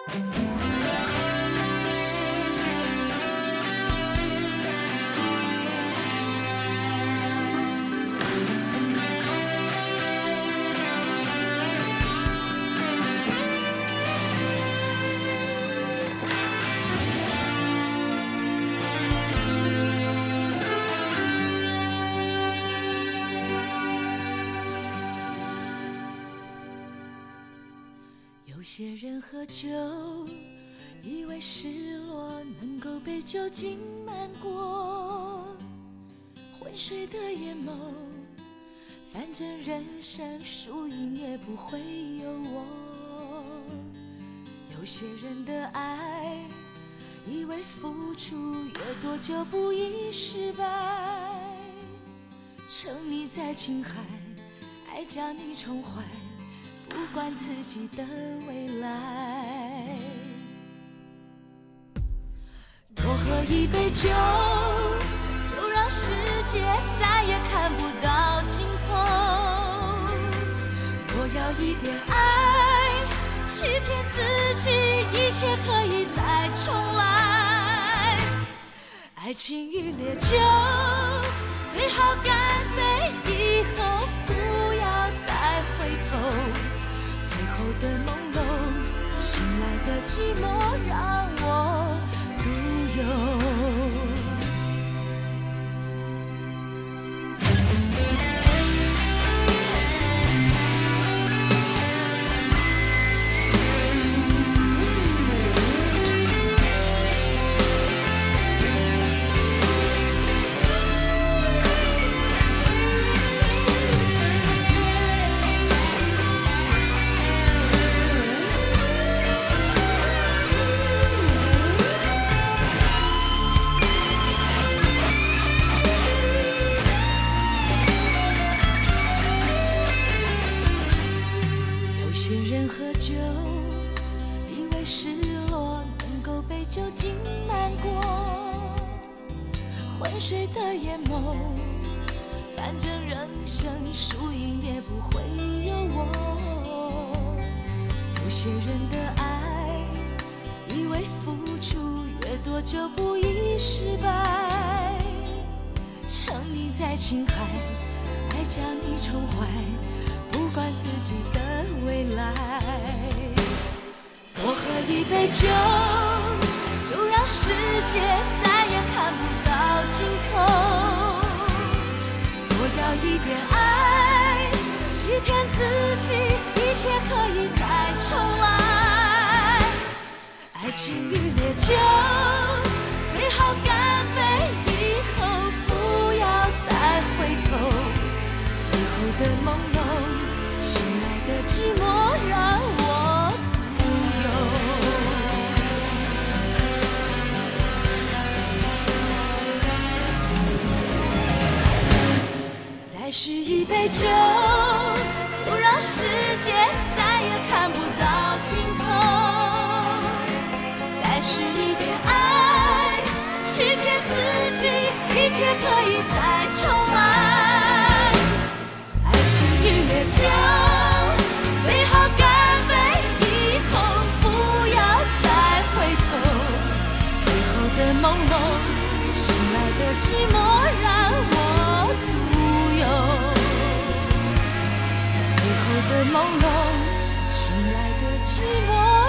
有些人喝酒，以为失落能够被酒精漫过，昏睡的眼眸，反正人生输赢也不会有我。有些人的爱，以为付出越多就不易失败，沉溺在情海，爱将你宠坏，不管自己的未来。多喝一杯酒，就让世界再也看不到尽头。多要一点爱，欺骗自己，一切可以再重来。爱情与烈酒，最好干杯，以后不要再回头。最后的朦胧，醒来的寂寞，让我独有。喝酒，以为失落能够被酒精漫过，昏睡的眼眸，反正人生输赢也不会有我。有些人的爱，以为付出越多就不易失败，沉溺在情海，爱将你宠坏，不管自己的未来。多喝一杯酒，就让世界再也看不到尽头。多要一点爱，欺骗自己，一切可以再重来。爱情与烈酒，最好干杯，以后不要再回头。最后的朦胧，醒来的寂寞，让我独有。再续一杯酒，就让世界再也看不到尽头。再续一点爱，欺骗自己，一切可以再重来。爱情与烈酒，最好干杯，以后不要再回头。最后的朦胧，醒来的寂寞，让我独有。最后的朦胧，醒来的寂寞。